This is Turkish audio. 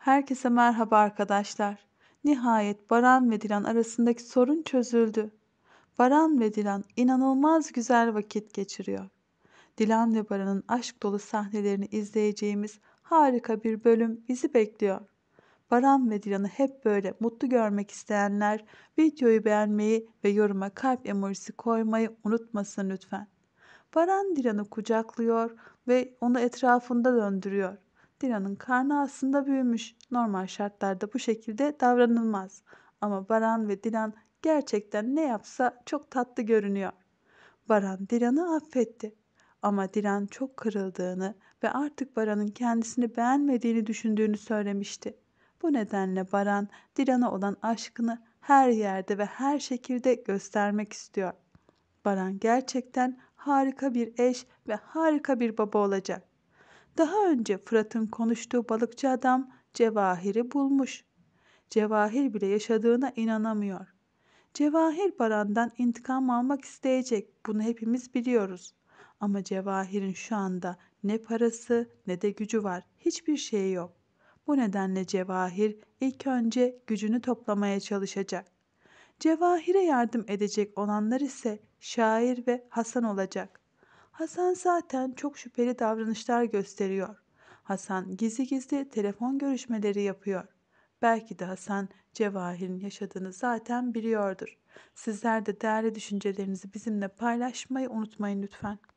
Herkese merhaba arkadaşlar. Nihayet Baran ve Dilan arasındaki sorun çözüldü. Baran ve Dilan inanılmaz güzel vakit geçiriyor. Dilan ve Baran'ın aşk dolu sahnelerini izleyeceğimiz harika bir bölüm bizi bekliyor. Baran ve Dilan'ı hep böyle mutlu görmek isteyenler videoyu beğenmeyi ve yoruma kalp emojisi koymayı unutmasın lütfen. Baran Dilan'ı kucaklıyor ve onu etrafında döndürüyor. Dilan'ın karnı aslında büyümüş. Normal şartlarda bu şekilde davranılmaz. Ama Baran ve Dilan gerçekten ne yapsa çok tatlı görünüyor. Baran Dilan'ı affetti. Ama Dilan çok kırıldığını ve artık Baran'ın kendisini beğenmediğini düşündüğünü söylemişti. Bu nedenle Baran Dilan'a olan aşkını her yerde ve her şekilde göstermek istiyor. Baran gerçekten harika bir eş ve harika bir baba olacak. Daha önce Fırat'ın konuştuğu balıkçı adam Cevahir'i bulmuş. Cevahir bile yaşadığına inanamıyor. Cevahir Baran'dan intikam almak isteyecek. Bunu hepimiz biliyoruz. Ama Cevahir'in şu anda ne parası ne de gücü var. Hiçbir şeyi yok. Bu nedenle Cevahir ilk önce gücünü toplamaya çalışacak. Cevahir'e yardım edecek olanlar ise şair ve Hasan olacak. Hasan zaten çok şüpheli davranışlar gösteriyor. Hasan gizli gizli telefon görüşmeleri yapıyor. Belki de Hasan Cevahir'in yaşadığını zaten biliyordur. Sizler de değerli düşüncelerinizi bizimle paylaşmayı unutmayın lütfen.